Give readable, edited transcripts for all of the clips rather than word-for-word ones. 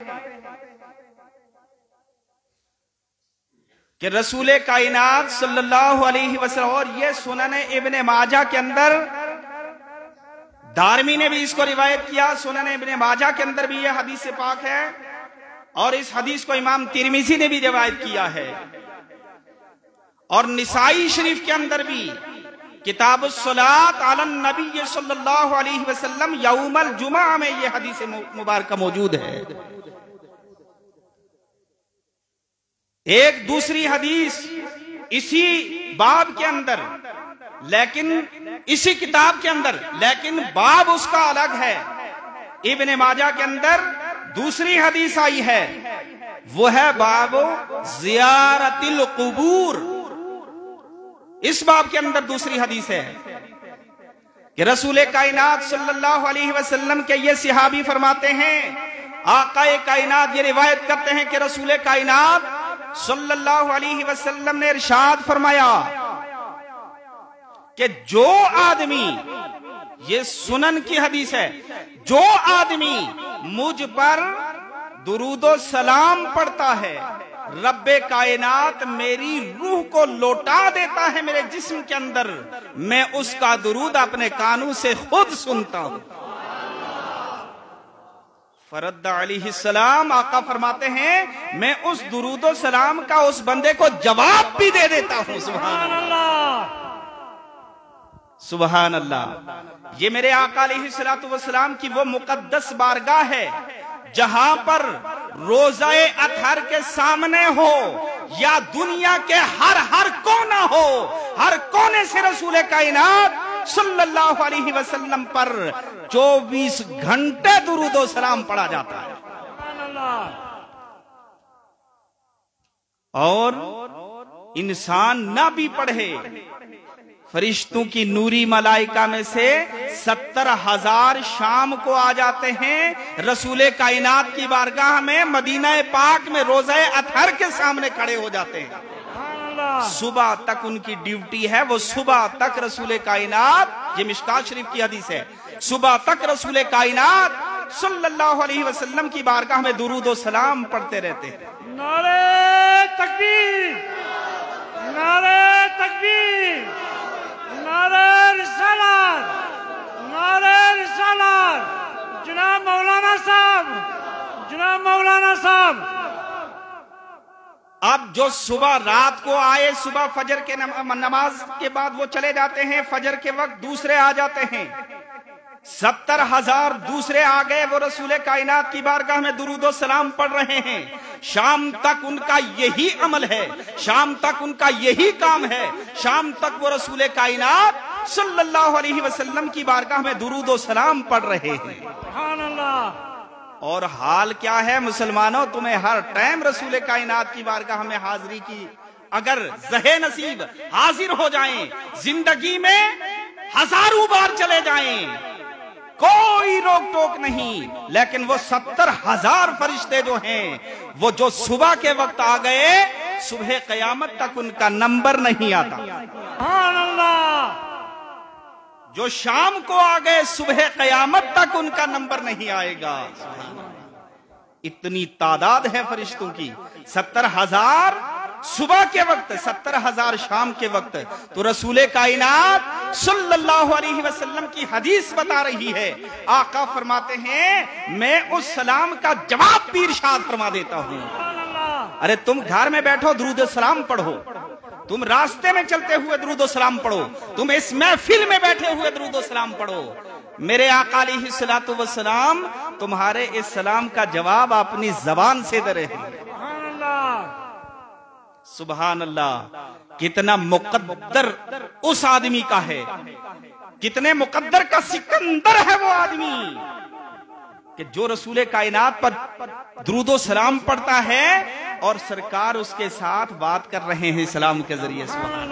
कि रसूल कायनात सल्लल्लाहु अलैहि वसल्लम, और ये सुनन इब्ने माजा के अंदर, दारमी ने भी इसको रिवायत किया, सुनन इब्ने माजा के अंदर भी यह हदीस पाक है, और इस हदीस को इमाम तिरमिज़ी ने भी रिवायत किया है, और निसाई शरीफ के अंदर भी किताबुस सलात अलन नबी सल्लल्लाहु अलैहि वसल्लम यौमल जुमा में यह हदीस मुबारक मौजूद है। एक दूसरी हदीस इसी बाब के अंदर, लेकिन इसी किताब के अंदर, लेकिन बाब उसका अलग है। इब्ने माजा के अंदर दूसरी हदीस आई है, वो है बाब ज़ियारतिल कुबूर। इस बाब के अंदर दूसरी हदीस है कि रसूल कायनात सल्लल्लाहु अलैहि वसल्लम के ये सहाबी फरमाते हैं, आकाए कायनात ये रिवायत करते हैं कि रसूल कायनात सल्लल्लाहु अलैहि वसल्लम ने इरशाद फरमाया कि जो आदमी, ये सुनन की हदीस है, जो आदमी मुझ पर दुरूदो सलाम पढ़ता है, रब्बे कायनात मेरी रूह को लौटा देता है मेरे जिस्म के अंदर, मैं उसका दुरूद अपने कानों से खुद सुनता हूं। फरद अलैहिस्सलाम, आका फरमाते हैं मैं उस दुरूदो सलाम का उस बंदे को जवाब भी दे देता हूं। सुभान अल्लाह, सुभान अल्लाह। ये मेरे आका अलैहिस्सलातु वस्सलाम की वो मुकद्दस बारगाह है जहां पर रोज़ाए अतहर के सामने हो या दुनिया के हर कोना हो, हर कोने से रसूल कायनात सल्लल्लाहु अलैहि वसल्लम पर 24 घंटे दुरूदो सलाम पढ़ा जाता है। और इंसान ना भी पढ़े, फरिश्तों की नूरी मलाइका में से 70,000 शाम को आ जाते हैं, रसूल कायनात की बारगाह में मदीना पाक में रोज़ाए अतहर के सामने खड़े हो जाते हैं। सुबह तक उनकी ड्यूटी है, वो सुबह तक रसूल कायनात, ये मिशकात शरीफ की हदीस है, सुबह तक रसूल कायनात सल्लल्लाहु अलैहि वसल्लम की बारगाह में दुरूद व सलाम पढ़ते रहते हैं। नारे तकबीर, नारे तकबीर, नारे रिसालत, नारे रिसालत। जनाब मौलाना साहब, जनाब मौलाना साहब। अब जो सुबह रात को आए, सुबह फजर के नमाज के बाद वो चले जाते हैं, फजर के वक्त दूसरे आ जाते हैं, 70,000 दूसरे आ गए, वो रसूल कायनात की बारगाह में दुरूद व सलाम पढ़ रहे हैं। शाम तक उनका यही अमल है, शाम तक उनका यही काम है, शाम तक वो रसूल कायनात सल्लल्लाहु अलैहि वसल्लम की बारगाह में दुरूद व सलाम पढ़ रहे हैं। सुभान अल्लाह। और हाल क्या है मुसलमानों, तुम्हें हर टाइम रसूल कायनात की बारगाह में हाजिरी की अगर जहे नसीब हाजिर हो जाएं, जिंदगी में हजारों बार चले जाएं, कोई रोक टोक नहीं, लेकिन वो 70,000 फरिश्ते जो हैं, वो जो सुबह के वक्त आ गए, सुबह कयामत तक उनका नंबर नहीं आता। सुभान अल्लाह। जो शाम को आ गए, सुबह कयामत तक उनका नंबर नहीं आएगा। इतनी तादाद है फरिश्तों की, 70,000 सुबह के वक्त, 70,000 शाम के वक्त। तो रसूल कायनात सल्लल्लाहु अलैहि वसल्लम की हदीस बता रही है, आका फरमाते हैं मैं उस सलाम का जवाब भी इरशाद फरमा देता हूं। अरे तुम घर में बैठो दुरूद सलाम पढ़ो, तुम रास्ते में चलते हुए दुरूद सलाम पढ़ो, तुम इस महफिल में बैठे हुए दुरूद सलाम पढ़ो, मेरे आका अलैहिस्सलातु वस्सलाम तुम्हारे इस सलाम का जवाब अपनी जबान से दे रहे हैं। सुभान अल्लाह। कितना मुकद्दर उस आदमी का है, कितने मुकद्दर का सिकंदर है वो आदमी कि जो रसूल कायनात पर दुरूद सलाम पढ़ता है और सरकार उसके साथ बात कर रहे हैं सलाम के जरिए।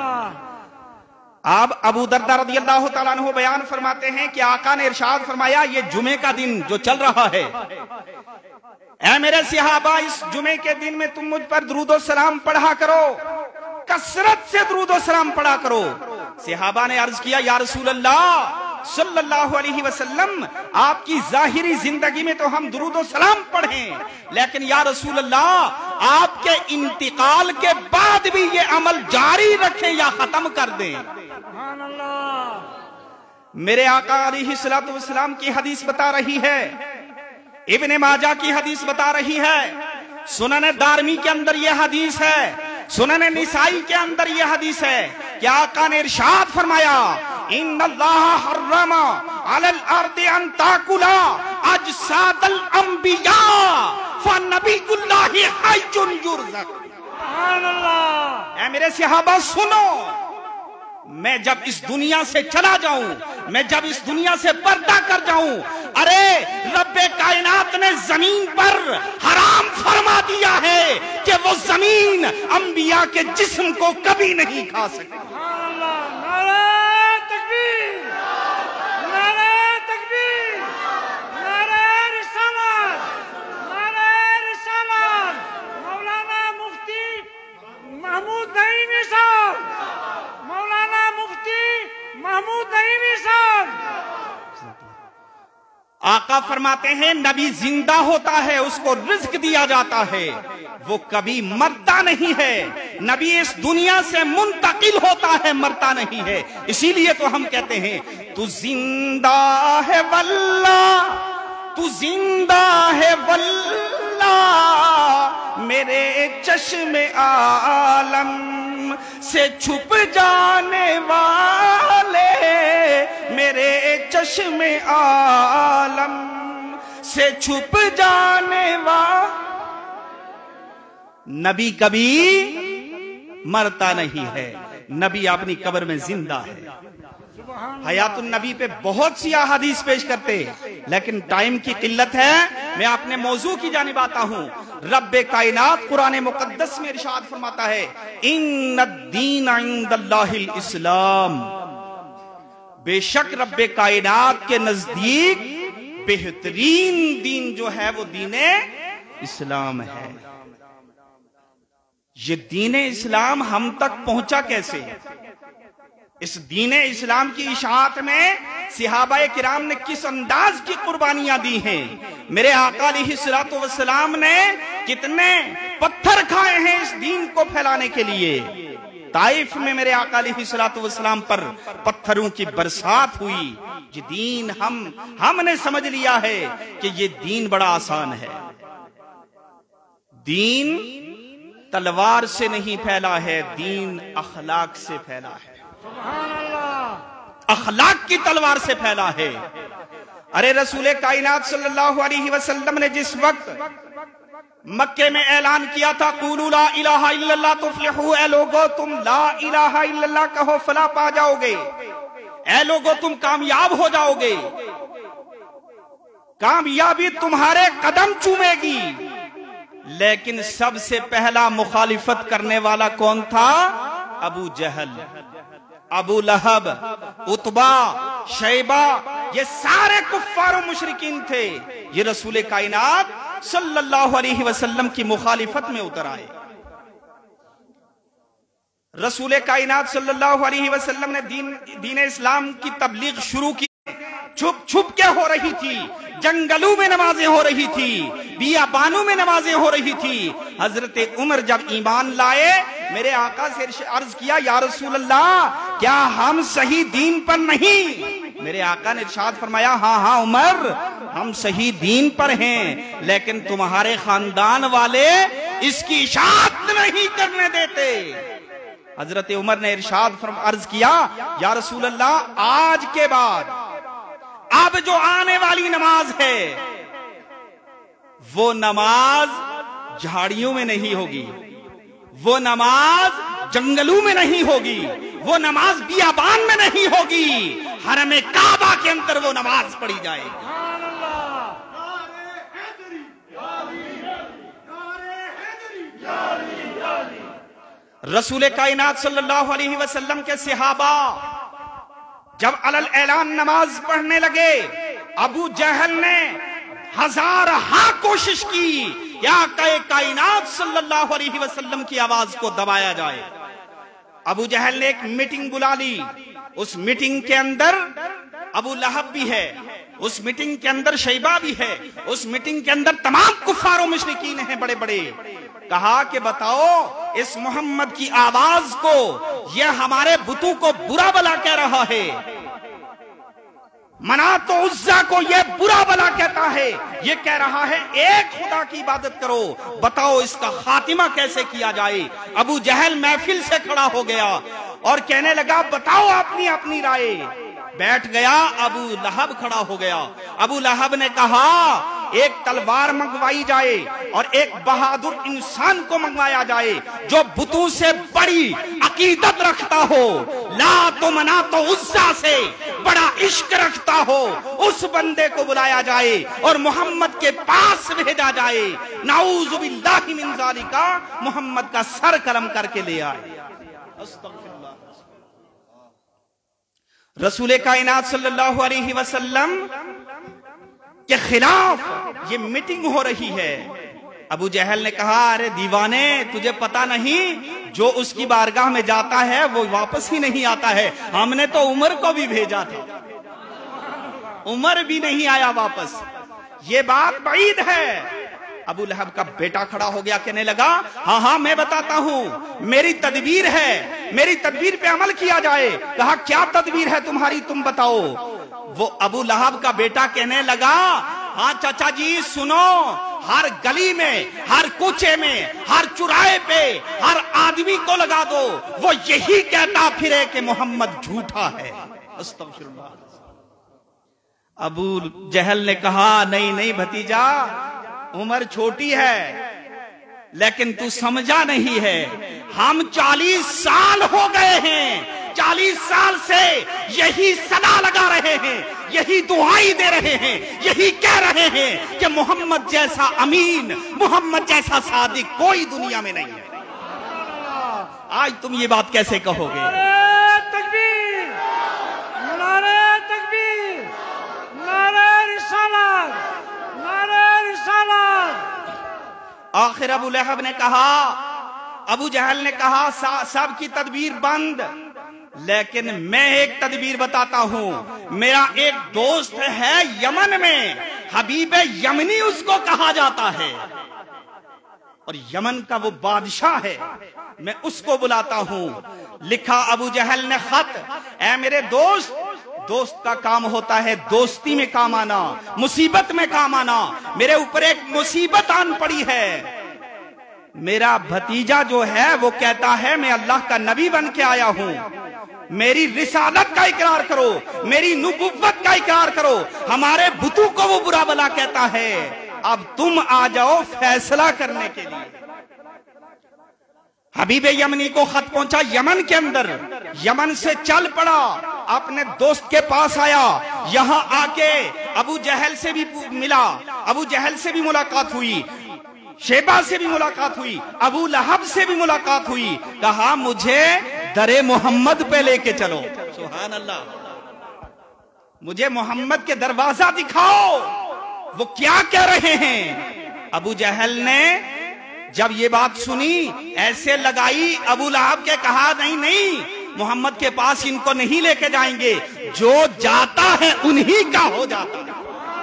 अब अबू दरदा रज़ियल्लाहु ताला अन्हु बयान फरमाते हैं कि आका ने इरशाद फरमाया, ये जुमे का दिन जो चल रहा है, ऐ मेरे सहाबा, इस जुमे के दिन में तुम मुझ पर दुरूद सलाम पढ़ा करो, कसरत से दुरूद सलाम पढ़ा करो। सहाबा ने अर्ज किया, या रसूल अल्लाह, सल्लल्लाहु अलैहि वसल्लम, आपकी जाहिरी जिंदगी में तो हम दुरूद व सलाम पढ़ें, लेकिन या रसूल अल्लाह आपके इंतकाल के बाद भी ये अमल जारी रखें या खत्म कर दें। सुभान अल्लाह। मेरे आका अलैहिस्सलातु वस्सलाम की हदीस बता रही है, इब्ने माजा की हदीस बता रही है, सुनन दारमी के अंदर यह हदीस है, सुनन निसाई के अंदर यह हदीस है कि आका ने इरशाद फरमाया, इन्नल्लाह हर्रमा अलल अर्दि अन ताकुला अजसादल अंबिया फनबियुल्लाहि हय्युन युरज़क। सुभान अल्लाह। ऐ मेरे सहाबा सुनो, मैं जब इस दुनिया से चला जाऊं, मैं जब इस दुनिया से पर्दा कर जाऊं, अरे रब्बे कायनात ने जमीन पर हराम फरमा दिया है कि वो जमीन अंबिया के जिस्म को कभी नहीं खा सकती। सुभान अल्लाह। नारे तकबीर, नारे तकबीर, नारे रिसालत, नारे रिसालत। मौलाना मुफ्ती महमूद नईमी साहब, मौलाना मुफ्ती महमूद नईमी साहब। आका फरमाते हैं नबी जिंदा होता है, उसको रिज्क दिया जाता है, वो कभी मरता नहीं है। नबी इस दुनिया से मुंतकिल होता है, मरता नहीं है। इसीलिए तो हम कहते हैं तू जिंदा है वल्ला, तू जिंदा है वल्ला, मेरे चश्मे आलम से छुप जाने वाले, मेरे चश्मे आलम से छुप जाने वाले। नबी कभी मरता नहीं है, नबी अपनी कब्र में जिंदा है। हयातुन नबी पे बहुत सी अहादीस पेश करते, लेकिन टाइम की किल्लत है, मैं अपने मौजू की जानिब आता हूं। रब्बे कायनात कुरान मुकद्दस में इरशाद फरमाता है, इन्नद्दीन इंदल्लाहिल इस्लाम, बेशक रब्बे कायनात के नजदीक बेहतरीन दीन जो है वो दीने इस्लाम है। ये दीने इस्लाम हम तक पहुंचा कैसे? इस दीने इस्लाम की इशाअत में सहाबाए किराम ने किस अंदाज की कुर्बानियां दी हैं। मेरे आका अलैहिस्सलातु वस्सलाम ने कितने पत्थर खाए हैं इस दीन को फैलाने के लिए। ताइफ में मेरे आका अलैहिस्सलातु वस्सलाम पर पत्थरों की बरसात हुई। ये दीन हमने समझ लिया है कि ये दीन बड़ा आसान है। दीन तलवार से नहीं फैला है, दीन अखलाक से फैला है, सुभान अल्लाह। अखलाक की तलवार से फैला है। अरे रसूल कायनात सल्लल्लाहु अलैहि वसल्लम ने जिस वक्त मक्के में ऐलान किया था, क़ूलू ला इलाहा इल्लल्लाह तुफ्लिहू, ऐ लोगो तुम ला इलाहा इल्लल्लाह कहो फला पा जाओगे, ऐ लोगो तुम कामयाब हो जाओगे, कामयाबी तुम्हारे कदम चूमेगी। लेकिन सबसे पहला मुखालिफत करने वाला कौन था? अबू जहल, अबू लहब, उतबा, शैबा, ये सारे कुफ्फार मुशरिकीन थे। ये रसूल कायनात सल्लल्लाहु अलैहि वसल्लम की मुखालिफत में उतर आए। रसूल कायनात सल्लल्लाहु अलैहि वसल्लम ने दीन इस्लाम की तबलीग शुरू की। छुप छुप के हो रही थी, जंगलों में नमाजें हो रही थी, बियाबानों में नमाजें हो रही थी। हजरत उमर जब ईमान लाए, मेरे आका से अर्ज किया, या रसूल अल्लाह क्या हम सही दीन पर नहीं? मेरे आका ने इरशाद फरमाया, हाँ हाँ उमर, हम सही दीन पर हैं, लेकिन तुम्हारे खानदान वाले इसकी इशाअत नहीं करने देते। हजरत उमर ने इरशाद अर्ज किया, या रसूल अल्लाह आज के बाद अब जो आने वाली नमाज है वो नमाज झाड़ियों में नहीं होगी, वो नमाज जंगलों में नहीं होगी, वो नमाज बियाबान में नहीं होगी, हरम काबा के अंदर वो नमाज पढ़ी जाएगी। रसूल कायनात सल्लल्लाहु अलैहि वसल्लम के सहाबा जब अलल ऐलान नमाज पढ़ने लगे, अबू जहल ने हजार कोशिश की या कायनात सल्लल्लाहु अलैहि वसल्लम की आवाज को दबाया जाए। अबू जहल ने एक मीटिंग बुला ली। उस मीटिंग के अंदर अबू लहब भी है, उस मीटिंग के अंदर शैबा भी है, उस मीटिंग के अंदर तमाम कुफार और मुशरिकीन हैं बड़े बड़े। कहा कि बताओ इस मोहम्मद की आवाज को, यह हमारे बुतों को बुरा भला कह रहा है, मनात और उज्जा को यह बुरा भला कहता है, यह कह रहा है एक खुदा की इबादत करो, बताओ इसका खातिमा कैसे किया जाए। अबू जहल महफिल से खड़ा हो गया और कहने लगा बताओ अपनी अपनी राय। बैठ गया, अबू लहब खड़ा हो गया। अबू लहब ने कहा एक तलवार मंगवाई जाए और एक बहादुर इंसान को मंगवाया जाए जो बुतों से बड़ी अकीदत रखता हो, लात व मनात व उज्जा से बड़ा इश्क रखता हो, उस बंदे को बुलाया जाए और मोहम्मद के पास भेजा जाए। नाऊज़ु बिल्लाहि मिन ज़ालिका, मोहम्मद का सर कलम करके ले आए। रसूल कायनात सल्लल्लाहु अलैहि वसल्लम के खिलाफ ये मीटिंग हो रही है। अबू जहल ने कहा अरे दीवाने, तुझे पता नहीं जो उसकी बारगाह में जाता है वो वापस ही नहीं आता है। हमने तो उमर को भी भेजा था, उमर भी नहीं आया वापस। ये बात बईद है। अबू लहब का बेटा खड़ा हो गया, कहने लगा हाँ हाँ मैं बताता हूं, मेरी तदबीर है, मेरी तदबीर पे अमल किया जाए। कहा क्या तदबीर है तुम्हारी, तुम बताओ। वो अबू लहब का बेटा कहने लगा हाँ चाचा जी सुनो, हर गली में, हर कूचे में, हर चुराहे पे, हर आदमी को लगा दो, वो यही कहता फिरे कि मोहम्मद झूठा है। अस्तगफिरुल्लाह। अबू जहल ने कहा नहीं नहीं भतीजा, उम्र छोटी है लेकिन तू समझा नहीं है, हम 40 साल हो गए हैं, 40 साल से यही सदा लगा रहे हैं, यही दुआई दे रहे हैं, यही कह रहे हैं कि मोहम्मद जैसा अमीन, मोहम्मद जैसा सादिक कोई दुनिया में नहीं है। आज तुम ये बात कैसे कहोगे? तकबीर, नारे तकबीर, नारे रिसालत, नारे रिसालत। आखिर अबू लहब ने कहा, अबू जहल ने कहा सब की तदबीर बंद, लेकिन मैं एक तदबीर बताता हूं। मेरा एक दोस्त है यमन में, हबीब यमनी उसको कहा जाता है, और यमन का वो बादशाह है, मैं उसको बुलाता हूं। लिखा अबू जहल ने खत, ऐ मेरे दोस्त, दोस्त का काम होता है दोस्ती में काम आना, मुसीबत में काम आना। मेरे ऊपर एक मुसीबत आन पड़ी है, मेरा भतीजा जो है वो कहता है मैं अल्लाह का नबी बन के आया हूं, मेरी रिसालत का इकरार करो, मेरी नुबुव्वत का इकरार करो, हमारे बुतों को वो बुरा भला कहता है, अब तुम आ जाओ फैसला करने के लिए। हबीब यमनी को खत पहुंचा यमन के अंदर, यमन से चल पड़ा, अपने दोस्त के पास आया, यहां आके अबू जहल से भी मिला, अबू जहल से भी मुलाकात हुई, शेबा से भी मुलाकात हुई, अबू लहब से भी मुलाकात हुई। कहा मुझे दरे मोहम्मद पे लेके चलो। सुभान अल्लाह, मुझे मोहम्मद के दरवाजा दिखाओ, वो क्या कह रहे हैं। अबू जहल ने जब ये बात सुनी ऐसे लगाई अबू लहब के, कहा नहीं नहीं मोहम्मद के पास इनको नहीं लेके जाएंगे, जो जाता है उन्हीं का हो जाता है,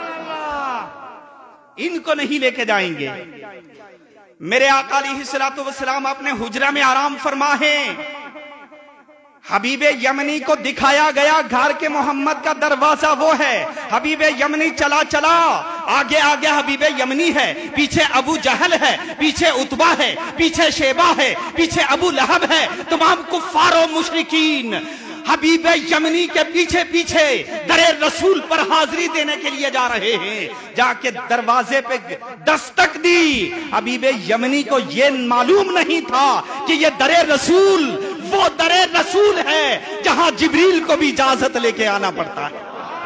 इनको नहीं लेके जाएंगे। मेरे आका अलैहिस्सलातु वस्सलाम अपने हुजरा में आराम फरमा है, हबीब यमनी को दिखाया गया घर के मोहम्मद का दरवाजा वो है। हबीब यमनी चला चला, आगे आगे हबीब यमनी है, पीछे अबू जहल है, पीछे उतबा है, पीछे शेबा है, पीछे अबू लहब है, तमाम कुफ्फार और मुशरिकीन हबीब यमनी के पीछे पीछे दरे रसूल पर हाजिरी देने के लिए जा रहे हैं। जाके दरवाजे पे दस्तक दी, हबीब यमनी को ये मालूम नहीं था कि ये दरे रसूल वो दरे रसूल है जहां जिब्रील को भी इजाजत लेके आना पड़ता है।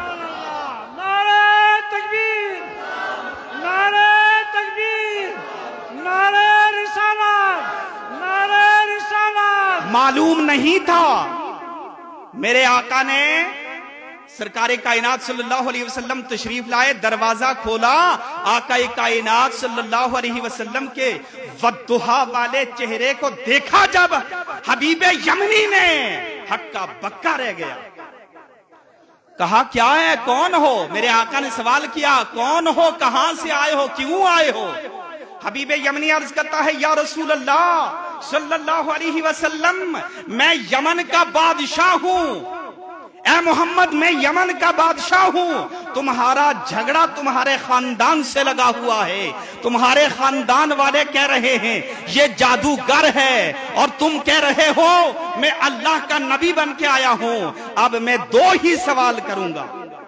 नारे तकबीर, नारे तकबीर, नारे रिसालत, नारे रिसालत। मालूम नहीं था। मेरे आका ने सरकारे कायनात सल्लल्लाहु अलैहि वसल्लम तशरीफ लाए, दरवाजा खोला, आका कायनात सल्लल्लाहु अलैहि वसल्लम के वद्दुहा वाले चेहरे को देखा जब हबीब यमनी ने, हक्का बक्का रह गया। कहा क्या है, कौन हो? मेरे आका ने सवाल किया, कौन हो, कहां से आए हो, क्यों आए हो? हबीब यमनी अर्ज करता है, या रसूल अल्लाह सल्लल्लाहु अलैहि वसल्लम, मैं यमन का बादशाह हूं। ए मोहम्मद, मैं यमन का बादशाह हूं। तुम्हारा झगड़ा तुम्हारे खानदान से लगा हुआ है। तुम्हारे खानदान वाले कह रहे हैं ये जादूगर है, और तुम कह रहे हो मैं अल्लाह का नबी बन के आया हूं। अब मैं दो ही सवाल करूंगा,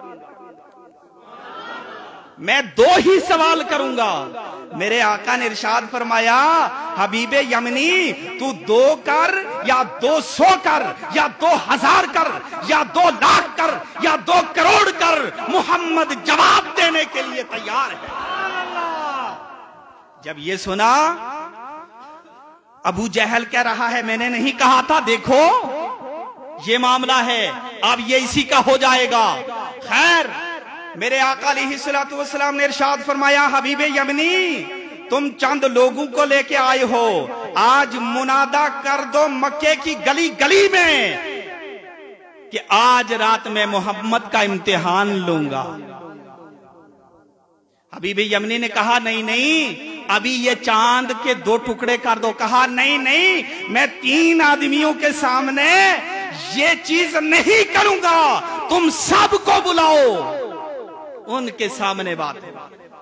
मैं दो ही सवाल करूंगा। मेरे आका ने इरशाद फरमाया, हबीबे यमनी, तू 2 कर या 200 कर या 2000 कर या 2 लाख कर या 2 करोड़ कर, मोहम्मद जवाब देने के लिए तैयार है। जब ये सुना, अबू जहल कह रहा है मैंने नहीं कहा था, देखो ये मामला है, अब ये इसी का हो जाएगा। खैर, मेरे आका अलैहिस्सलातु वस्सलाम ने इरशाद फरमाया, हबीबे यमनी, तुम चंद लोगों को लेके आए हो, आज मुनादा कर दो मक्के की गली गली में कि आज रात में मोहम्मद का इम्तिहान लूंगा। हबीबे यमनी ने कहा, नहीं नहीं, अभी ये चांद के 2 टुकड़े कर दो। कहा नहीं नहीं, मैं 3 आदमियों के सामने ये चीज नहीं करूंगा, तुम सबको बुलाओ, उनके सामने बात है।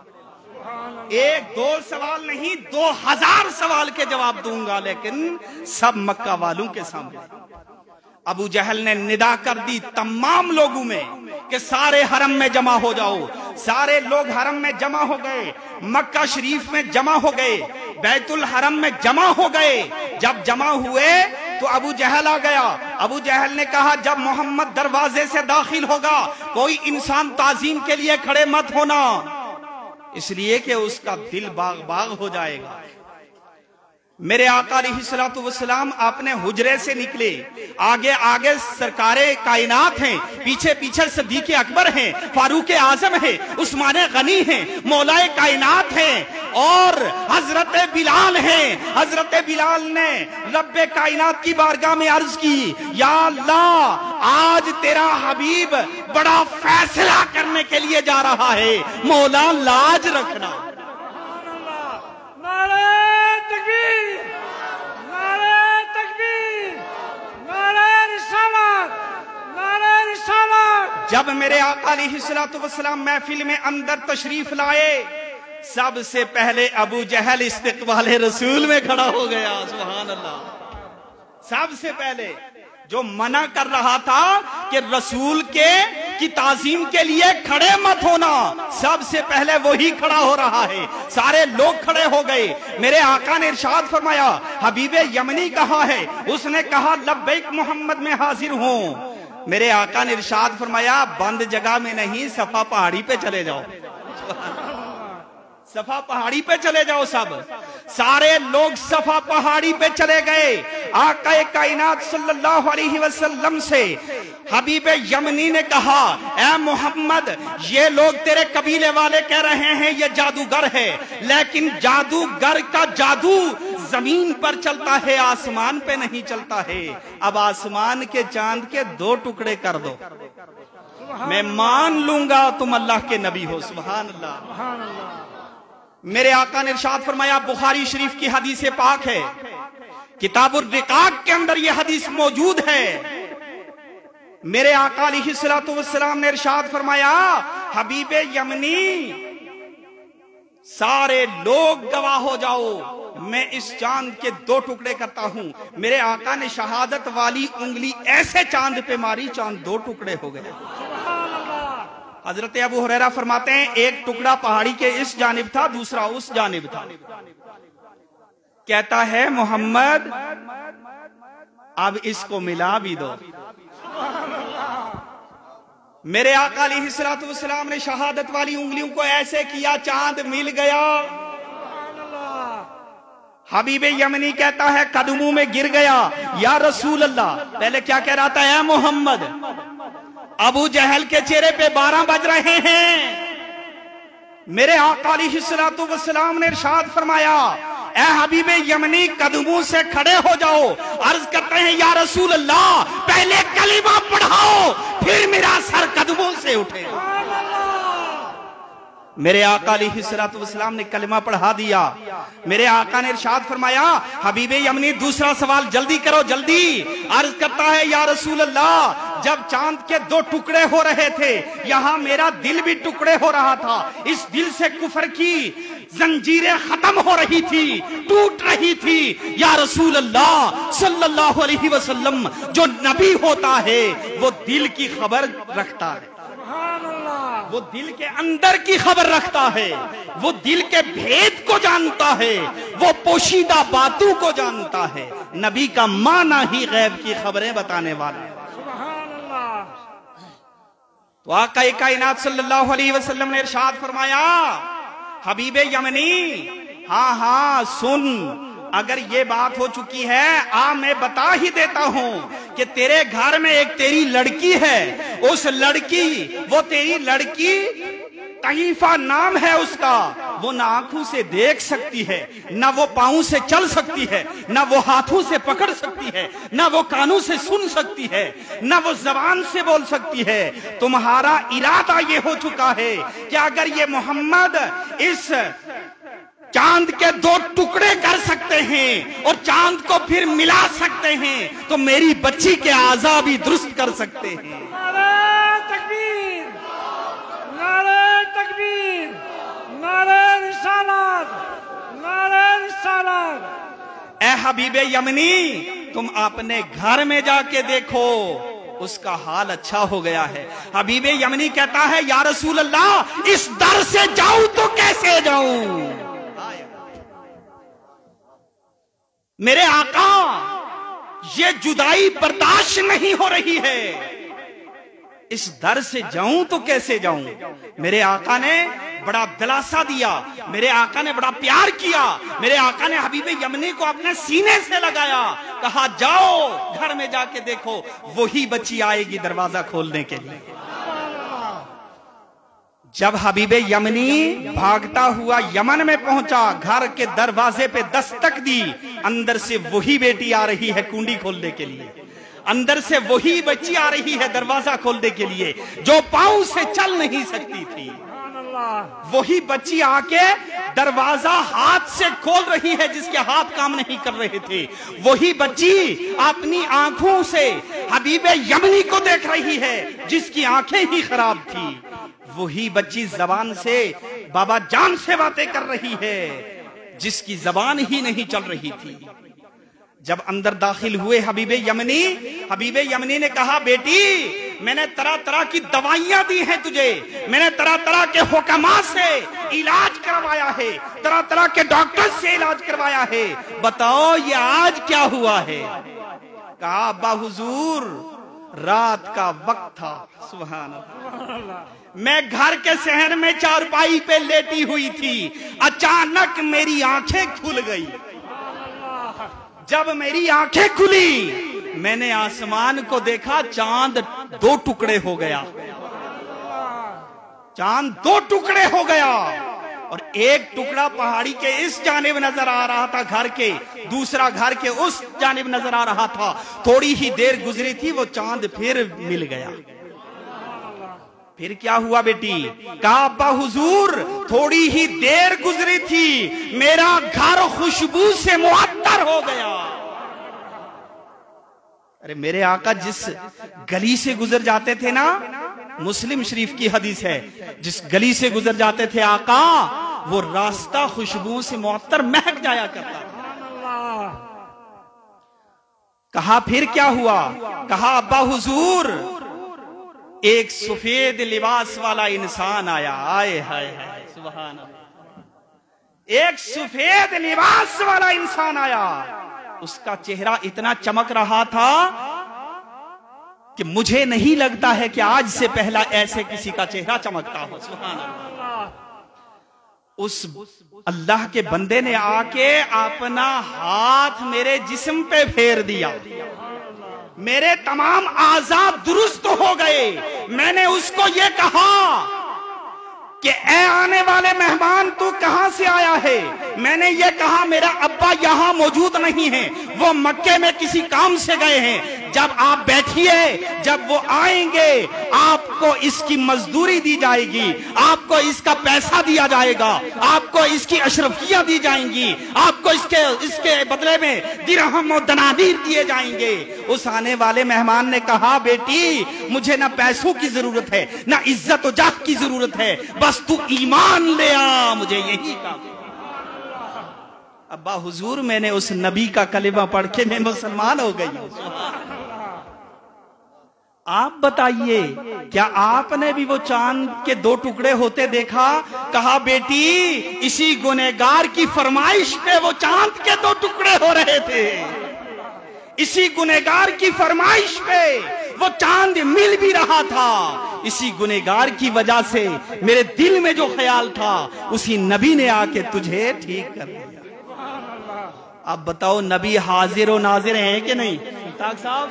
1-2 सवाल नहीं, 2000 सवाल के जवाब दूंगा, लेकिन सब मक्का वालों के सामने। अबू जहल ने निदा कर दी तमाम लोगों में कि सारे हरम में जमा हो जाओ। सारे लोग हरम में जमा हो गए, मक्का शरीफ में जमा हो गए, बैतुल हरम में जमा हो गए। जब जमा हुए तो अबू जहल आ गया। अबू जहल ने कहा, जब मोहम्मद दरवाजे से दाखिल होगा, कोई इंसान ताजीम के लिए खड़े मत होना, इसलिए कि उसका दिल बाग बाग हो जाएगा। मेरे आका अलैहिस्सलातु वस्सलाम अपने हुजरे से निकले, आगे आगे सरकारे कायनात हैं, पीछे पीछे सिद्दीक़ अकबर हैं, फारूक आजम है, उस्माने गनी हैं, मौलाए कायनात हैं, और हजरत बिलाल हैं। हजरत बिलाल ने रब्बे कायनात की बारगाह में अर्ज की, या अल्लाह, आज तेरा हबीब बड़ा फैसला करने के लिए जा रहा है, मौला लाज रखना। जब मेरे आका अलैहिस्सलातु वस्सलाम महफिल में अंदर तशरीफ लाए, सबसे पहले अबू जहल इस्तिक़बाले रसूल में खड़ा हो गया। सुभान अल्लाह। सबसे पहले जो मना कर रहा था कि रसूल की ताज़ीम के लिए खड़े मत होना, सबसे पहले वही खड़ा हो रहा है। सारे लोग खड़े हो गए। मेरे आका ने इरशाद फरमाया, हबीबे यमनी कहाँ है? उसने कहा, लब्बैक मोहम्मद में हाजिर हूं। मेरे आका ने इरशाद फरमाया, बंद जगह में नहीं, सफा पहाड़ी पे चले जाओ। सफा पहाड़ी पे चले जाओ। सब सारे लोग सफा पहाड़ी पे चले गए। आका कायनात सल्लल्लाहु अलैहि वसल्लम से हबीब यमनी ने कहा, ए मोहम्मद, ये लोग तेरे कबीले वाले कह रहे हैं ये जादूगर है, लेकिन जादूगर का जादू जमीन पर चलता है, आसमान पे नहीं चलता है। अब आसमान के चांद के 2 टुकड़े कर दो, मैं मान लूंगा तुम अल्लाह के नबी हो। सुभान अल्लाह। मेरे आका ने इरशाद फरमाया, बुखारी शरीफ की हदीस पाक है, किताबुर रिकाक के अंदर यह हदीस मौजूद है। मेरे आका अलैहिस्सलातु वस्सलाम ने इरशाद फरमाया, हबीबे यमनी, सारे लोग गवाह हो जाओ, मैं इस चांद के 2 टुकड़े करता हूं। मेरे आका ने शहादत वाली उंगली ऐसे चांद पे मारी, चांद 2 टुकड़े हो गए। हजरत अबू हुरैरा फरमाते हैं, एक टुकड़ा पहाड़ी के इस जानिब था, दूसरा उस जानिब था। कहता है, मोहम्मद अब इसको मिला भी दो। मेरे आका अलैहिस्सलातु वस्सलाम ने शहादत वाली उंगलियों को ऐसे किया, चांद मिल गया। हबीब यमनी कहता है, कदमों में गिर गया, या रसूल अल्लाह। पहले क्या कह रहा था? ए मोहम्मद। अबू जहल के चेहरे पे 12 बज रहे हैं। मेरे आका अलैहिस्सलातु वस्सलाम ने इरशाद फरमाया, ए हबीबे यमनी कदमों से खड़े हो जाओ, अर्ज करते हैं या रसूल अल्लाह पहले कलिमा पढ़ाओ फिर मेरा सर कदमों से उठे। मेरे आका अलैहिस्सलातु वस्सलाम ने कलिमा पढ़ा दिया। मेरे आका ने इरशाद फरमाया हबीबे यमनी दूसरा सवाल जल्दी करो जल्दी। अर्ज करता है या रसूल अल्लाह जब चांद के 2 टुकड़े हो रहे थे यहां मेरा दिल भी टुकड़े हो रहा था, इस दिल से कुफर की जंजीरें खत्म हो रही थी, टूट रही थी। या रसूल अल्लाह सल्लल्लाहु अलैहि वसल्लम जो नबी होता है वो दिल की खबर रखता है, वो दिल के अंदर की खबर रखता है, वो दिल के भेद को जानता है, वो पोशीदा बातों को जानता है। नबी का माना ही गैब की खबरें बताने वाला। तो आका कायनात सल्लल्लाहु अलैहि वसल्लम ने इरशाद फरमाया हबीबे यमनी हाँ हाँ सुन, अगर ये बात हो चुकी है मैं बता ही देता हूं कि तेरे घर में एक तेरी लड़की है, उस लड़की वो तेरी लड़की तहीफा नाम है उसका, वो ना आंखों से देख सकती है, ना वो पांव से चल सकती है, ना वो हाथों से पकड़ सकती है, ना वो कानों से सुन सकती है, ना वो जबान से बोल सकती है। तुम्हारा इरादा ये हो चुका है कि अगर ये मोहम्मद इस चांद के 2 टुकड़े कर सकते हैं और चांद को फिर मिला सकते हैं तो मेरी बच्ची के आज़ा भी दुरुस्त कर सकते हैं। नारे तकबीर, नारे तकबीर, नारे रिसालत, नारे रिसालत। ए हबीबे यमनी तुम अपने घर में जाके देखो, उसका हाल अच्छा हो गया है। हबीबे यमनी कहता है या रसूल अल्लाह इस दर से जाऊं तो कैसे जाऊं? मेरे आका ये जुदाई बर्दाश्त नहीं हो रही है, इस दर से जाऊं तो कैसे जाऊं? मेरे आका ने बड़ा दिलासा दिया, मेरे आका ने बड़ा प्यार किया, मेरे आका ने हबीबे यमनी को अपने सीने से लगाया, कहा जाओ घर में जाके देखो वही बच्ची आएगी दरवाजा खोलने के लिए। जब हबीबे यमनी भागता हुआ यमन में पहुंचा, घर के दरवाजे पे दस्तक दी, अंदर से वही बेटी आ रही है कुंडी खोलने के लिए, अंदर से वही बच्ची आ रही है दरवाजा खोलने के लिए जो पांव से चल नहीं सकती थी। वही बच्ची आके दरवाजा हाथ से खोल रही है जिसके हाथ काम नहीं कर रहे थे। वही बच्ची अपनी आंखों से हबीबे यमनी को देख रही है जिसकी आंखें ही खराब थी। वही बच्ची जबान से बाबा जान से बातें कर रही है जिसकी जबान ही नहीं चल रही थी। जब अंदर दाखिल हुए हबीबे यमनी ने कहा बेटी मैंने तरह तरह की दवाइयां दी हैं तुझे, मैंने तरह तरह के हुक्मा से इलाज करवाया है, तरह तरह के डॉक्टर से इलाज करवाया है, बताओ ये आज क्या हुआ है? कहा अब्बा हुजूर रात का वक्त था, सुभान अल्लाह, मैं घर के शहर में चारपाई पे लेटी हुई थी, अचानक मेरी आंखें खुल गई। जब मेरी आंखें खुली मैंने आसमान को देखा, चांद 2 टुकड़े हो गया, चांद 2 टुकड़े हो गया और एक टुकड़ा पहाड़ी के इस जानिब नजर आ रहा था घर के, दूसरा घर के उस जानिब नजर आ रहा था। थोड़ी ही देर गुजरी थी वो चांद फिर मिल गया। फिर क्या हुआ बेटी? कहा अब्बा हुजूर थोड़ी ही देर गुजरी थी मेरा घर खुशबू से मुअत्तर हो गया। अरे मेरे आका जिस गली से गुजर जाते थे ना, मुस्लिम शरीफ की हदीस है, जिस गली से गुजर जाते थे आका वो रास्ता खुशबू से मुअत्तर महक जाया करता था। कहा फिर क्या हुआ? कहा अब्बा हुजूर एक सफेद लिबास वाला इंसान आया, आए हाय हाय सुभान अल्लाह, एक सफेद लिबास वाला इंसान आया, उसका चेहरा इतना चमक रहा था कि मुझे नहीं लगता है कि आज से पहला ऐसे किसी का चेहरा चमकता हो। सुभान अल्लाह। उस अल्लाह के बंदे ने आके अपना हाथ मेरे जिस्म पे फेर दिया, मेरे तमाम आजाद दुरुस्त हो गए। मैंने उसको ये कहा कि ए आने वाले मेहमान तू कहां से आया है। मैंने ये कहा मेरा अब्बा यहां मौजूद नहीं है, वो मक्के में किसी काम से गए हैं। जब आप बैठिए, जब वो आएंगे आपको इसकी मजदूरी दी जाएगी, आपको इसका पैसा दिया जाएगा, आपको इसकी अशरफियां दी जाएंगी, आपको इसके बदले में दिरहम और दनादीर दिए जाएंगे। उस आने वाले मेहमान ने कहा बेटी मुझे ना पैसों की जरूरत है, ना इज्जत और जाह की जरूरत है, बस तू ईमान ले आ, मुझे यही काम। अब्बा हुजूर मैंने उस नबी का कलिमा पढ़ के मैं मुसलमान हो गई। आप बताइए क्या आपने भी वो चांद के 2 टुकड़े होते देखा? कहा बेटी इसी गुनहगार की फरमाइश पे वो चांद के 2 टुकड़े हो रहे थे, इसी गुनहगार की फरमाइश पे वो चांद मिल भी रहा था। इसी गुनहगार की वजह से मेरे दिल में जो ख्याल था उसी नबी ने आके तुझे ठीक कर दिया। अब बताओ नबी हाजिर और नाजिर है कि नहीं? ताक साहब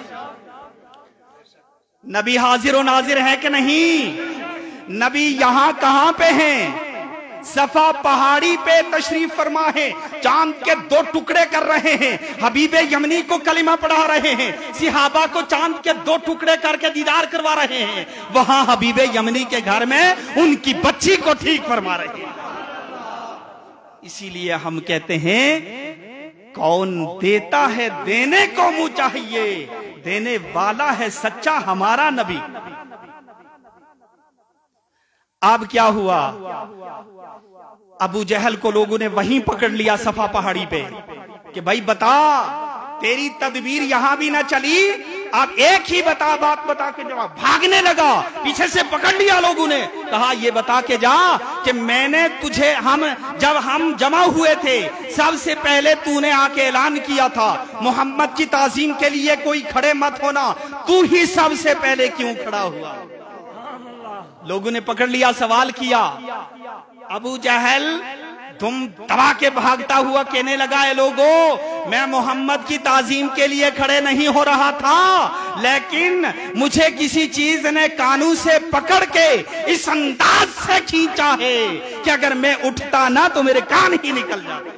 नबी हाजिर और नाजिर है कि नहीं? नबी यहां कहां पे हैं? सफा पहाड़ी पे तशरीफ फरमा है, चांद के 2 टुकड़े कर रहे हैं, हबीबे यमनी को कलिमा पढ़ा रहे हैं, सिहाबा को चांद के 2 टुकड़े करके दीदार करवा रहे हैं। वहां हबीबे यमनी के घर में उनकी बच्ची को ठीक फरमा रहे हैं। इसीलिए हम कहते हैं कौन देता है देने को मुंह चाहिए, देने वाला है सच्चा हमारा नबी। अब क्या हुआ? अबू जहल को लोगों ने वहीं पकड़ लिया सफा पहाड़ी पे कि भाई बता तेरी तदबीर यहां भी ना चली, अब एक ही बात बता के जवाब। भागने लगा, पीछे से पकड़ लिया लोगों ने, कहा ये बता के जा कि मैंने तुझे जब हम जमा हुए थे सबसे पहले तूने आके ऐलान किया था मोहम्मद की ताजीम के लिए कोई खड़े मत होना, तू ही सबसे पहले क्यों खड़ा हुआ? लोगों ने पकड़ लिया, सवाल किया। अबू जहल तुम दबा के भागता हुआ कहने लगा है लोगों मैं मोहम्मद की ताजीम के लिए खड़े नहीं हो रहा था, लेकिन मुझे किसी चीज ने कानून से पकड़ के इस अंदाज से खींचा है कि अगर मैं उठता ना तो मेरे कान ही निकल जाते।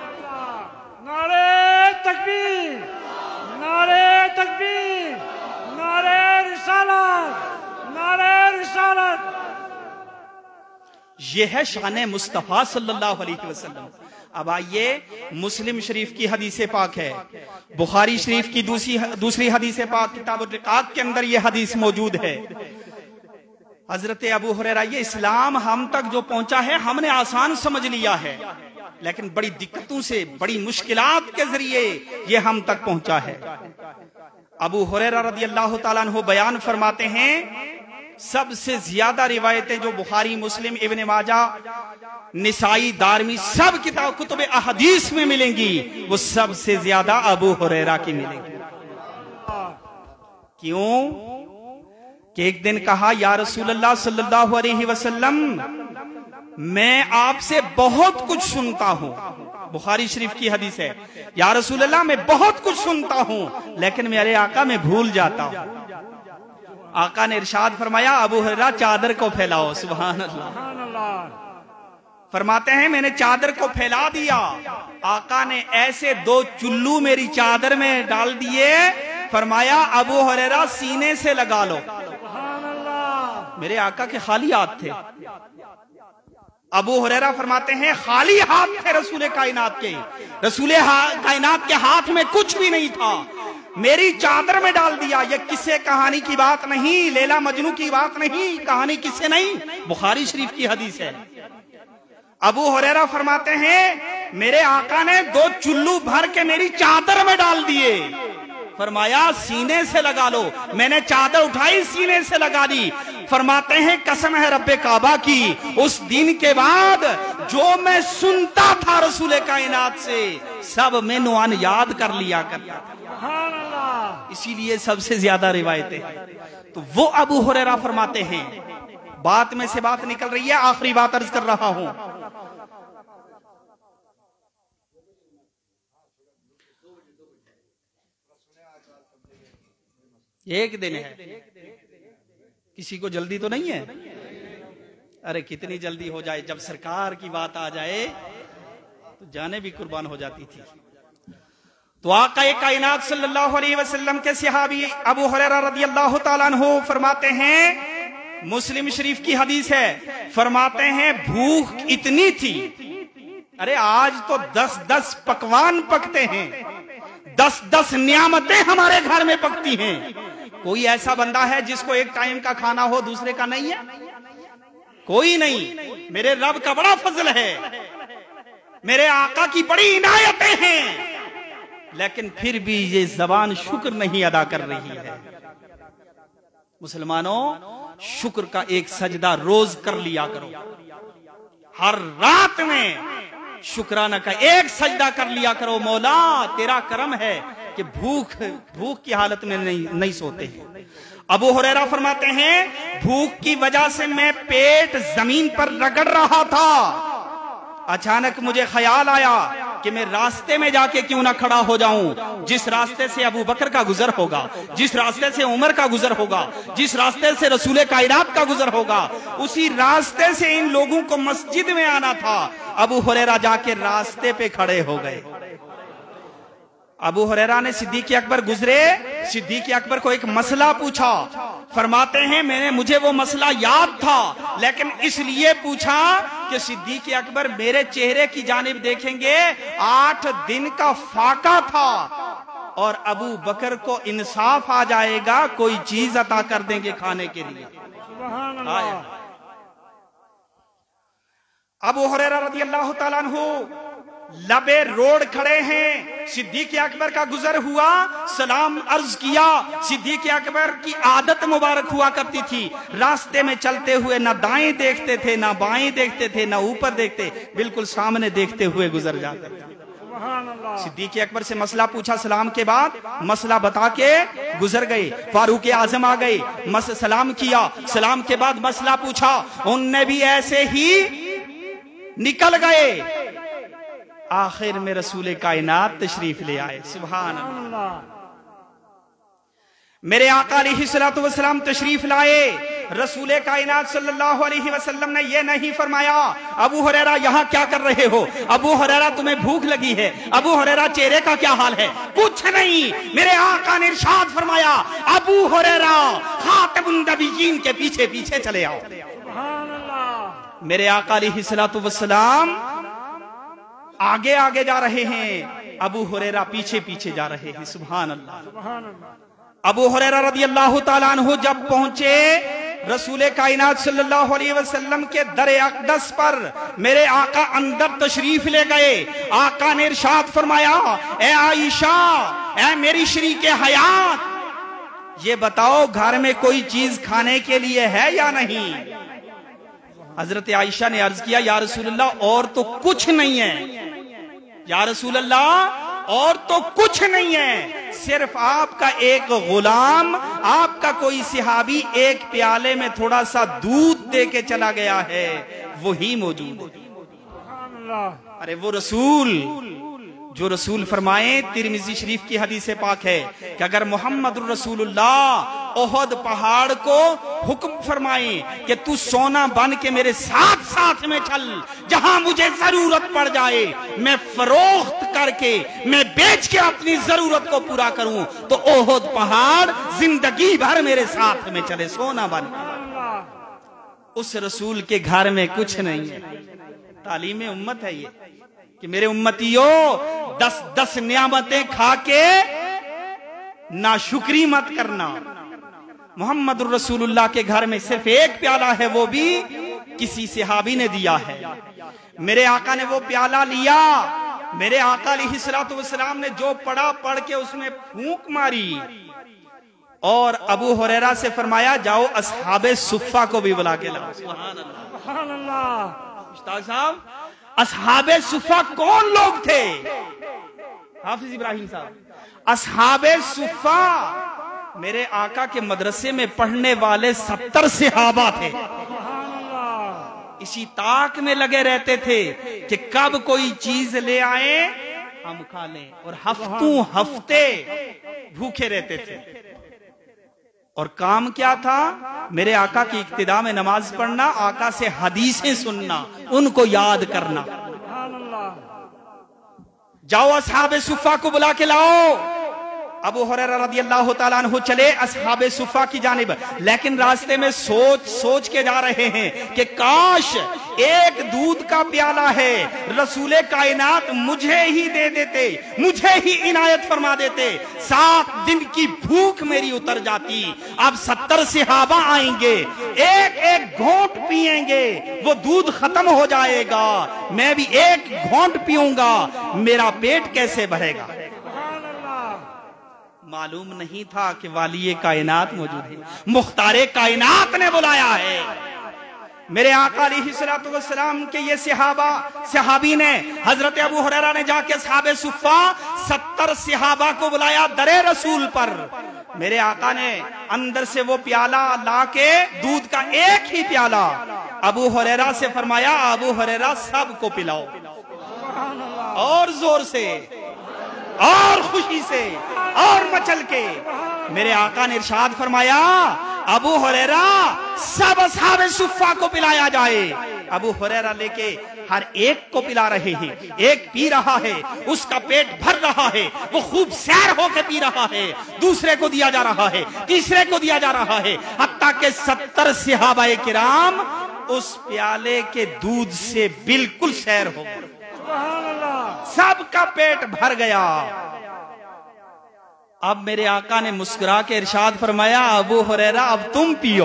नारे तकबीर, नारे तकबीर, नारे रिसालत, नारे रिसालत। यह है शान मुस्तफा सल्लल्लाहु अलैहि वसल्लम। अब आइए मुस्लिम शरीफ की हदीस पाक है, बुखारी शरीफ की दूसरी हदीस पाक किताब रिकाक के अंदर यह हदीस मौजूद है। हजरत अबू हुरैरा, ये इस्लाम हम तक जो पहुंचा है हमने आसान समझ लिया है, लेकिन बड़ी दिक्कतों से बड़ी मुश्किलात के जरिए ये हम तक पहुंचा है। अबू हुरैरा रदियल्लाहु ताला अन्हु बयान फरमाते हैं सबसे ज्यादा रिवायतें जो बुखारी, मुस्लिम, इब्ने माजा, निसाई, दारमी सब किताब कुतुब अहदीस में मिलेंगी, वो सबसे ज्यादा अबू हुरैरा की मिलेंगी। क्यों? कि एक दिन कहा या रसूलल्लाह सल्लल्लाहु अलैहि वसल्लम मैं आपसे बहुत कुछ सुनता हूं। बुखारी शरीफ की हदीस है, या रसूलल्लाह मैं बहुत कुछ सुनता हूं लेकिन मेरे आका मैं भूल जाता हूं। आका ने इरशाद फरमाया अबू हुरैरा चादर को फैलाओ। सुभान अल्लाह। फरमाते हैं मैंने चादर को फैला दिया, आका ने ऐसे 2 चुल्लू मेरी चादर में डाल दिए, फरमाया अबू हुरैरा सीने से लगा लो। मेरे आका के खाली हाथ थे। अबू हुरैरा फरमाते हैं खाली हाथ थे रसूल कायनात के, रसूल कायनात के हाथ में कुछ भी नहीं था, मेरी चादर में डाल दिया। ये किस्से कहानी की बात नहीं, लैला मजनू की बात नहीं, कहानी किस्से नहीं, बुखारी शरीफ की हदीस है। अबू हुरैरा फरमाते हैं मेरे आका ने 2 चुल्लू भर के मेरी चादर में डाल दिए, फरमाया सीने से लगा लो। मैंने चादर उठाई, सीने से लगा दी। फरमाते हैं कसम है रब्बे काबा की, उस दिन के बाद जो मैं सुनता था रसूल कायनात से सब मैं नुआन याद कर लिया करता। इसीलिए सबसे ज्यादा रिवायतें। तो वो अबू हुरैरा फरमाते हैं, बात में से बात निकल रही है, आखिरी बात अर्ज कर रहा हूं। एक दिन है, किसी को जल्दी तो नहीं है? अरे कितनी जल्दी हो जाए, जब सरकार की बात आ जाए तो जाने भी कुर्बान हो जाती थी। तो आका कायनात सल्लल्लाहु अलैहि वसल्लम के सहाबी अबू हुरैरा रदियल्लाहु ताला अन्हु फरमाते हैं, मुस्लिम शरीफ की हदीस है, फरमाते हैं भूख इतनी थी, अरे आज तो 10-10 पकवान पकते हैं, 10-10 नियामतें हमारे घर में पकती हैं। कोई ऐसा बंदा है जिसको एक टाइम का खाना हो दूसरे का नहीं है? कोई नहीं। मेरे रब का बड़ा फजल है, मेरे आका की बड़ी इनायतें हैं, लेकिन फिर भी ये जबान शुक्र नहीं अदा कर रही है। मुसलमानों, शुक्र का एक सजदा रोज कर लिया करो, हर रात में शुक्राना का एक सजदा कर लिया करो। मौला तेरा करम है कि भूख की हालत में नहीं सोते हैं। अबू हुरैरा फरमाते हैं, भूख की वजह से मैं पेट जमीन पर रगड़ रहा था, अचानक मुझे ख्याल आया कि मैं रास्ते में जाके क्यों ना खड़ा हो जाऊं। जिस रास्ते से अबू बकर का गुजर होगा, जिस रास्ते से उमर का गुजर होगा, जिस रास्ते से रसूल कायनात का गुजर होगा, उसी रास्ते से इन लोगों को मस्जिद में आना था। अबू हुरैरा जाके रास्ते पे खड़े हो गए। अबू हुरैरा ने सिद्दीक अकबर गुजरे, सिद्दीक अकबर को एक मसला पूछा। फरमाते हैं मुझे वो मसला याद था, लेकिन इसलिए पूछा कि सिद्दीक अकबर मेरे चेहरे की जानिब देखेंगे, 8 दिन का फाका था और अबू बकर को इंसाफ आ जाएगा, कोई चीज अता कर देंगे खाने के लिए। सुभान अल्लाह। अबू हुरैरा रदियल्लाहु ताला अन्हु लबे रोड खड़े हैं, सिद्दीक अकबर का गुजर हुआ, सलाम अर्ज किया। सिद्दीक अकबर की आदत मुबारक हुआ करती थी, रास्ते में चलते हुए ना दाएं देखते थे, ना बाएं देखते थे, ना ऊपर देखते, बिल्कुल सामने देखते हुए गुजर जाते थे। सिद्दीक अकबर से मसला पूछा, सलाम के बाद मसला बता के गुजर गए। फारूक आजम आ गए, सलाम किया, सलाम के बाद मसला पूछा, उनने भी ऐसे ही निकल गए। आखिर में रसूल कायनात तशरीफ ले आए। सुभान अल्लाह। मेरे आका अलैहिस्सलातु वस्सलाम तशरीफ लाए। रसूल कायनात सल्लल्लाहु अलैहि वसल्लम ने यह नहीं फरमाया, अबू हुरैरा यहाँ क्या कर रहे हो, अबू हुरैरा तुम्हें भूख लगी है, अबू हुरैरा चेहरे का क्या हाल है, कुछ नहीं। मेरे आका ने इरशाद फरमाया, अबू हुरैरा खातिमुन नबिय्यीन के पीछे पीछे चले आओ। सुभान अल्लाह। मेरे आका अलैहिस्सलातु वस्सलाम आगे आगे जा रहे हैं, अबू हुरैरा पीछे पीछे जा रहे हैं। सुभान अल्लाह, सुभान अल्लाह। अबू हुरैरा रदियल्लाहु ताला अन्हु जब पहुंचे रसूल कायनात सल्लल्लाहु अलैहि वसल्लम के दर अक़दस पर, मेरे आका अंदर तशरीफ ले गए। आका ने इरशाद फरमाया, ए आयशा, ए मेरी शरीके हयात, ये बताओ घर में कोई चीज खाने के लिए है या नहीं। हजरत आयशा ने अर्ज किया, या रसूलल्लाह और तो कुछ नहीं है, या रसूलल्लाह और तो कुछ नहीं है, सिर्फ आपका एक गुलाम, आपका कोई सहाबी एक प्याले में थोड़ा सा दूध दे के चला गया है, वही मौजूद है। अरे वो रसूल, जो रसूल फरमाए, तिरमिज़ी शरीफ की हदीस पाक है कि अगर मोहम्मद रसूलुल्लाह ओहद पहाड़ को हुक्म फरमाए कि तू सोना बन के मेरे साथ साथ में चल, जहां मुझे जरूरत पड़ जाए मैं फरोख्त करके, मैं बेच के अपनी जरूरत को पूरा करूं, तो ओहद पहाड़ जिंदगी भर मेरे साथ में चले, सोना बन के। उस रसूल के घर में कुछ नहीं है। तालीम उम्मत है ये कि मेरे उम्मतियों 10-10 नियामतें खा के नाशुक्री मत करना। मोहम्मद रसूलुल्लाह के घर में सिर्फ एक प्याला है, वो भी किसी सहाबी ने दिया है। मेरे आका ने वो प्याला लिया, मेरे आका अलैहिस्सलातु वस्सलाम ने जो पढ़ा, पढ़ के उसमें फूंक मारी और अबू हुरैरा से फरमाया, जाओ असहाबे सुफ़ा को भी बुला के लाओ। सुभान अल्लाह। उस्ताद साहब, असहाबे सुफ़ा कौन लोग थे? हाफिज इब्राहिम साहब, असहाबे सुफ़ा मेरे आका के मदरसे में पढ़ने वाले 70 सहाबा थे। इसी ताक में लगे रहते थे कि कब कोई चीज ले आए हम खा लें, और हफ्तों हफ्ते भूखे रहते थे। और काम क्या था? मेरे आका की इक्तिदा में नमाज पढ़ना, आका से हदीसें सुनना, उनको याद करना। जाओ अस्हाबे सुफ़ा को बुला के लाओ। अबू हुरैरा रज़ियल्लाहु ताला अन्हु चले अस्हाबे सुफ़ा की जानिब, लेकिन रास्ते में सोच के जा रहे हैं कि काश एक दूध का प्याला है, रसूले कायनात मुझे ही दे देते, मुझे ही इनायत फरमा देते, 7 दिन की भूख मेरी उतर जाती। अब 70 सहाबा आएंगे, एक एक घोंट पिएंगे, वो दूध खत्म हो जाएगा, मैं भी एक घोंट पीऊंगा, मेरा पेट कैसे भरेगा? मालूम नहीं था कि वालिये कायनात मौजूद है, मुख्तारे कायनात ने बुलाया है। मेरे आका अलैहिस्सलातु वस्सलाम के ये सहाबी ने, हजरत अबू हुरैरा ने जाके अस्हाबे सुफ़ा 70 सहाबा को बुलाया दरे रसूल पर। मेरे आका ने अंदर से वो प्याला लाके, दूध का एक ही प्याला, अबू हुरैरा से फरमाया, अबू हुरैरा सबको पिलाओ, और जोर से और खुशी से और मचल के। मेरे आका ने इरशाद फरमाया, अबू हुरैरा सब अस्हाबे सुफ़ा को पिलाया जाए। अबू हुरैरा लेके हर एक को पिला रहे हैं, एक पी रहा है, उसका पेट भर रहा है, वो खूब सैर होके पी रहा है, दूसरे को दिया जा रहा है, तीसरे को दिया जा रहा है, हत्ता के 70 सहाबाए किराम उस प्याले के दूध से बिल्कुल सैर हो गए, सबका पेट भर गया। अब मेरे आका ने मुस्कुरा के इरशाद फरमाया, अबू हुरैरा अब तुम पियो।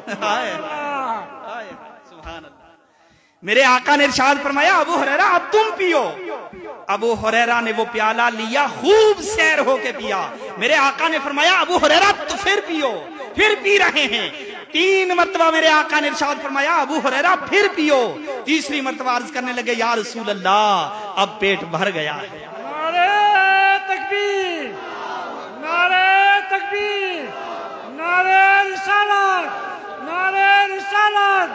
सुभान अल्लाह। मेरे आका ने इरशाद फरमाया, अबू हुरैरा अब तुम पियो। अबू हुरैरा ने वो प्याला लिया, खूब सैर होके पिया। मेरे आका ने फरमाया, अबू हुरैरा तो फिर पियो। फिर पी रहे हैं, 3 मरतबा मेरे आका ने इरशाद फरमाया, अबू हुरैरा फिर पियो। तीसरी मरतबा अर्ज करने लगे, या रसूल अल्लाह अब पेट भर गया है। नारे तकबीर, नारे तकबीर, नारे रिसालत, नारे रिसालत।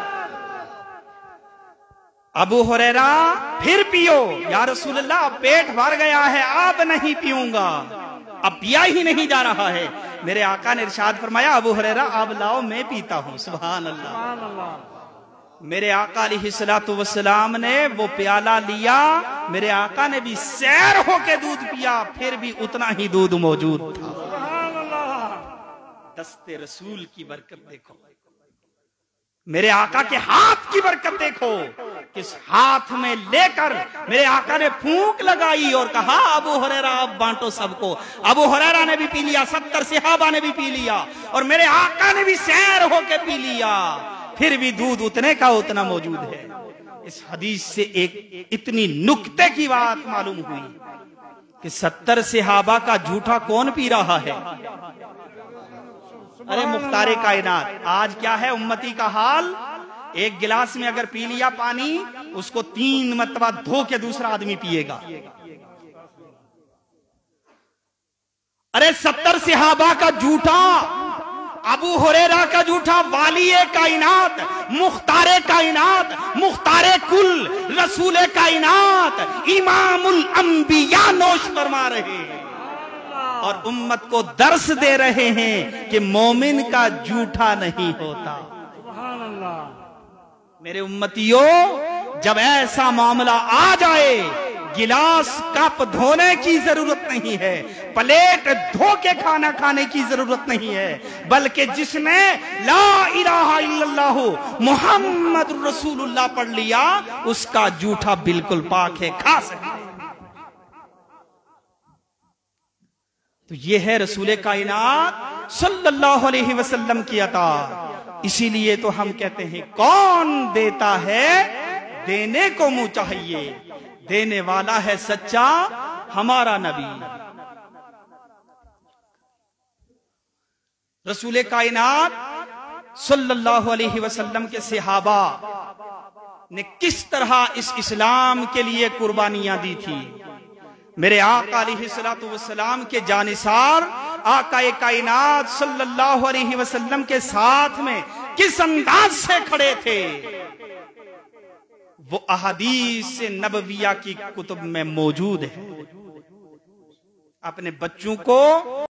अबू हुरैरा फिर पियो, या रसूल अल्लाह अब पेट भर गया है, अब नहीं पीऊंगा, अब पिया ही नहीं जा रहा है। मेरे आका ने इरशाद फरमाया, अबू हुरैरा अब लाओ मैं पीता हूं। सुभान अल्लाह। मेरे आका अलैहिस्सलातु वस्सलाम ने वो प्याला लिया, मेरे आका ने भी सैर होके दूध पिया, फिर भी उतना ही दूध मौजूद था। दस्ते रसूल की बरकत देखो, मेरे आका के हाथ की बरकत देखो, किस हाथ में लेकर मेरे आका ने फूंक लगाई और कहा, अबू हुरैरा अब बांटो सबको। अबू हुरैरा ने भी पी लिया, 70 सहाबा ने भी पी लिया, और मेरे आका ने भी सैर होके पी लिया, फिर भी दूध उतने का उतना मौजूद है। इस हदीस से एक इतनी नुक्ते की बात मालूम हुई कि 70 सहाबा का झूठा कौन पी रहा है? अरे मुख्तारे कायनात, आज क्या है उम्मती का हाल? एक गिलास में अगर पी लिया पानी, उसको 3 मरतबा धो के दूसरा आदमी पिएगा। अरे 70 सहाबा का झूठा, अबू हुरैरा का झूठा, वालिये कायनात, मुख्तारे कायनात, मुख्तारे कुल, रसूले कायनात, इमामुल अंबिया नोश फरमा रहे हैं और उम्मत को दर्स दे रहे हैं कि मोमिन का झूठा नहीं होता। मेरे उम्मतियों, जब ऐसा मामला आ जाए, गिलास कप धोने की जरूरत नहीं है, प्लेट धो के खाना खाने की जरूरत नहीं है, बल्कि जिसने ला इलाहा इल्लल्लाह मुहम्मदुर रसूलुल्लाह पढ़ लिया, उसका झूठा बिल्कुल पाक है, खा सकते। तो ये है रसूले कायनात सल्लल्लाहु अलैहि वसल्लम की अता। इसीलिए तो हम कहते हैं, कौन देता है देने को मुंह चाहिए, देने वाला है सच्चा हमारा नबी। रसूले कायनात सल्लल्लाहु अलैहि वसल्लम के सहाबा ने किस तरह इस इस्लाम के लिए कुर्बानियां दी थी। मेरे आका अलैहिस्सलातु वस्सलाम के जानिसार आकाए कायनात सल्लल्लाहु अलैहि वसल्लम के साथ में किस अंदाज से खड़े थे, वो अहादीस नबविया की कुतुब में मौजूद है। अपने बच्चों को